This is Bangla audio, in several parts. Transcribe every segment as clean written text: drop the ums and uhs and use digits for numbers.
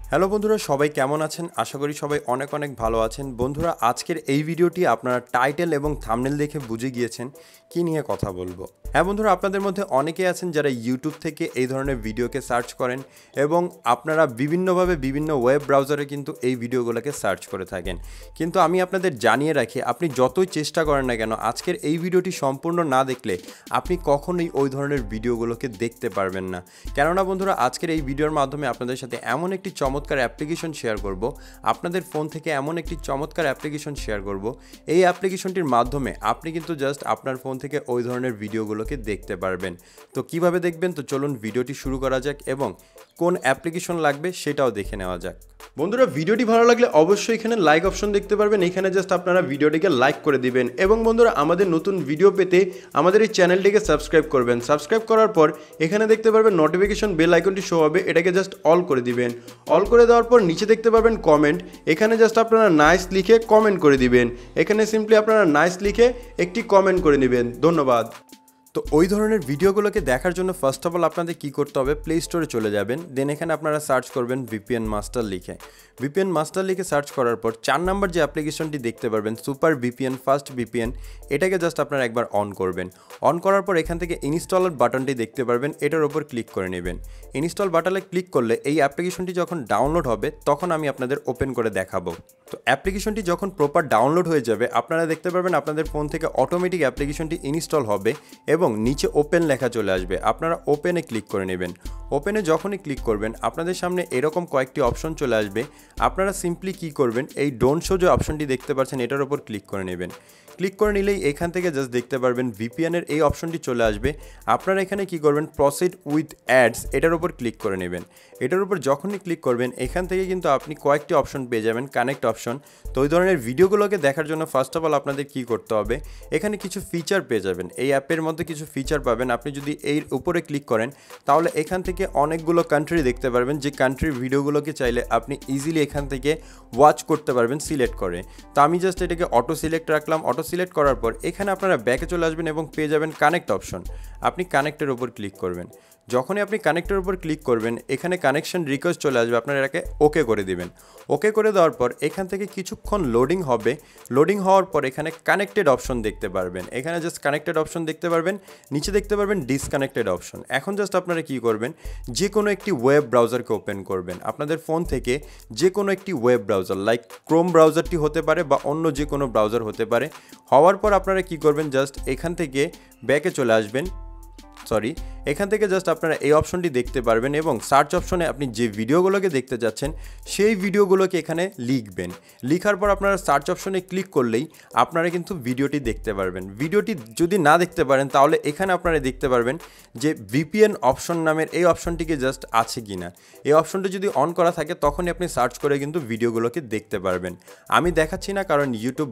হ্যালো বন্ধুরা, সবাই কেমন আছেন? আশা করি সবাই অনেক অনেক ভালো আছেন। বন্ধুরা, আজকের এই ভিডিওটি আপনারা টাইটেল এবং থাম্বনেল দেখে বুঝে গিয়েছেন কী নিয়ে কথা বলবো। হ্যাঁ বন্ধুরা, আপনাদের মধ্যে অনেকেই আছেন যারা ইউটিউব থেকে এই ধরনের ভিডিওকে সার্চ করেন এবং আপনারা বিভিন্নভাবে বিভিন্ন ওয়েব ব্রাউজারে কিন্তু এই ভিডিওগুলোকে সার্চ করে থাকেন। কিন্তু আমি আপনাদের জানিয়ে রাখি, আপনি যতই চেষ্টা করেন না কেন, আজকের এই ভিডিওটি সম্পূর্ণ না দেখলে আপনি কখনোই ওই ধরনের ভিডিওগুলোকে দেখতে পারবেন না। কেননা বন্ধুরা, আজকের এই ভিডিওর মাধ্যমে আপনাদের সাথে এমন একটি চমৎকার অ্যাপ্লিকেশন শেয়ার করব, আপনাদের ফোন থেকে এমন একটি চমৎকার অ্যাপ্লিকেশন শেয়ার করব। এই অ্যাপ্লিকেশনটির মাধ্যমে আপনি কিন্তু জাস্ট আপনার ফোন থেকে ওই ধরনের ভিডিওগুলোকে দেখতে পারবেন। তো কিভাবে দেখবেন? তো চলুন ভিডিওটি শুরু করা যাক এবং কোন অ্যাপ্লিকেশন লাগবে সেটাও দেখে নেওয়া যাক। বন্ধুরা, ভিডিওটি ভালো লাগলে অবশ্যই এখানে লাইক অপশন দেখতে পারবেন, এখানে জাস্ট আপনারা ভিডিওটিকে লাইক করে দিবেন এবং বন্ধুরা, আমাদের নতুন ভিডিও পেতে আমাদের এই চ্যানেলটিকে সাবস্ক্রাইব করবেন। সাবস্ক্রাইব করার পর এখানে দেখতে পারবেন নোটিফিকেশন বেল আইকনটি শো হবে, এটাকে জাস্ট অল করে দিবেন। অল করে দেওয়ার পর নিচে দেখতে পারবেন কমেন্ট, এখানে জাস্ট আপনারা নাইস লিখে কমেন্ট করে দিবেন। এখানে সিম্পলি আপনারা নাইস লিখে একটি কমেন্ট করে নেবেন। ধন্যবাদ। তো ওই ধরনের ভিডিওগুলোকে দেখার জন্য ফার্স্ট অফ অল আপনাদের কী করতে হবে, প্লে স্টোরে চলে যাবেন। দেন এখানে আপনারা সার্চ করবেন ভিপিএন মাস্টার লিখে। ভিপিএন মাস্টার লিখে সার্চ করার পর 4 নম্বর যে অ্যাপ্লিকেশনটি দেখতে পারবেন, সুপার ভিপিএন, ফাস্ট ভিপিএন, এটাকে জাস্ট আপনারা একবার অন করবেন। অন করার পর এখান থেকে ইনস্টলার বাটনটি দেখতে পারবেন, এটার উপর ক্লিক করে নেবেন। ইনস্টল বাটনে ক্লিক করলে এই অ্যাপ্লিকেশনটি যখন ডাউনলোড হবে তখন আমি আপনাদের ওপেন করে দেখাবো। তো অ্যাপ্লিকেশনটি যখন প্রপার ডাউনলোড হয়ে যাবে, আপনারা দেখতে পারবেন আপনাদের ফোন থেকে অটোমেটিক অ্যাপ্লিকেশনটি ইনস্টল হবে এবং নিচে ওপেন লেখা চলে আসবে। আপনারা ওপেনে ক্লিক করে নেবেন। ওপেনে যখনই ক্লিক করবেন আপনাদের সামনে এরকম কয়েকটি অপশন চলে আসবে। আপনারা সিম্পলি কী করবেন, এই ডোন্ট শো যে অপশনটি দেখতে পাচ্ছেন এটার উপর ক্লিক করে নেবেন। ক্লিক করে নিলেই এখান থেকে জাস্ট দেখতে পারবেন ভিপিএনের এই অপশনটি চলে আসবে। আপনারা এখানে কি করবেন, প্রসিড উইথ অ্যাডস, এটার উপর ক্লিক করে নেবেন। এটার উপর যখনই ক্লিক করবেন এখান থেকে কিন্তু আপনি কয়েকটি অপশন পেয়ে যাবেন, কানেক্ট অপশন। তো ওই ধরনের ভিডিওগুলোকে দেখার জন্য ফার্স্ট অফ অল আপনাদের কী করতে হবে, এখানে কিছু ফিচার পেয়ে যাবেন। এই অ্যাপের মধ্যে কিছু ফিচার পাবেন। আপনি যদি এর উপরে ক্লিক করেন তাহলে এখান থেকে অনেকগুলো কান্ট্রি দেখতে পারবেন, যে কান্ট্রির ভিডিওগুলোকে চাইলে আপনি ইজিলি এখান থেকে ওয়াচ করতে পারবেন সিলেক্ট করে। তো আমি জাস্ট এটাকে অটো সিলেক্ট রাখলাম। অটো সিলেক্ট করার পর এখানে আপনারা ব্যাকে চলে আসবেন এবং পেয়ে যাবেন কানেক্ট অপশন। আপনি কানেক্টের উপর ক্লিক করবেন। যখনই আপনি কানেক্টের উপর ক্লিক করবেন এখানে কানেকশন রিকোয়েস্ট চলে আসবে, আপনারা এটাকে ওকে করে দিবেন। ওকে করে দেওয়ার পর এখান থেকে কিছুক্ষণ লোডিং হবে। লোডিং হওয়ার পর এখানে কানেক্টেড অপশন দেখতে পারবেন। এখানে জাস্ট কানেক্টেড অপশন দেখতে পারবেন, নিচে দেখতে পারবেন ডিসকানেক্টেড অপশন। এখন জাস্ট আপনারা কী করবেন, যে কোনো একটি ওয়েব ব্রাউজারকে ওপেন করবেন। আপনাদের ফোন থেকে যে কোনো একটি ওয়েব ব্রাউজার, লাইক ক্রোম ব্রাউজারটি হতে পারে বা অন্য যে কোনো ব্রাউজার হতে পারে। হওয়ার পর আপনারা কী করবেন, জাস্ট এখান থেকে ব্যাকে চলে আসবেন। এখান থেকে জাস্ট আপনারা এই অপশনটি দেখতে পারবেন এবং সার্চ অপশনে আপনি যে ভিডিওগুলোকে দেখতে যাচ্ছেন সেই ভিডিওগুলোকে এখানে লিখবেন। লিখার পর আপনারা সার্চ অপশনে ক্লিক করলেই আপনারা কিন্তু ভিডিওটি দেখতে পারবেন। ভিডিওটি যদি না দেখতে পারেন তাহলে এখানে আপনারা দেখতে পারবেন যে ভিপিএন অপশন নামের এই অপশনটিকে জাস্ট আছে কি না। এই অপশনটি যদি অন করা থাকে তখনই আপনি সার্চ করে কিন্তু ভিডিওগুলোকে দেখতে পারবেন। আমি দেখাচ্ছি না, কারণ ইউটিউব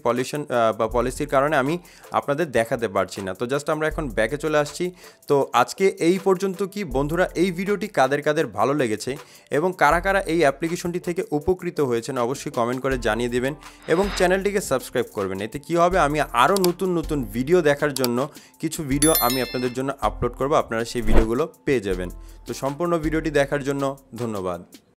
পলিসির কারণে আমি আপনাদের দেখাতে পারছি না। তো জাস্ট আমরা এখন ব্যাকে চলে আসছি। তো আজকে এই পর্যন্ত কি বন্ধুরা, এই ভিডিওটি কাদের কাদের ভালো লেগেছে এবং কারা কারা এই অ্যাপ্লিকেশনটি থেকে উপকৃত হয়েছেন অবশ্যই কমেন্ট করে জানিয়ে দেবেন এবং চ্যানেলটিকে সাবস্ক্রাইব করবেন। এতে কি হবে, আমি আরও নতুন নতুন ভিডিও দেখার জন্য কিছু ভিডিও আমি আপনাদের জন্য আপলোড করব, আপনারা সেই ভিডিওগুলো পেয়ে যাবেন। তো সম্পূর্ণ ভিডিওটি দেখার জন্য ধন্যবাদ।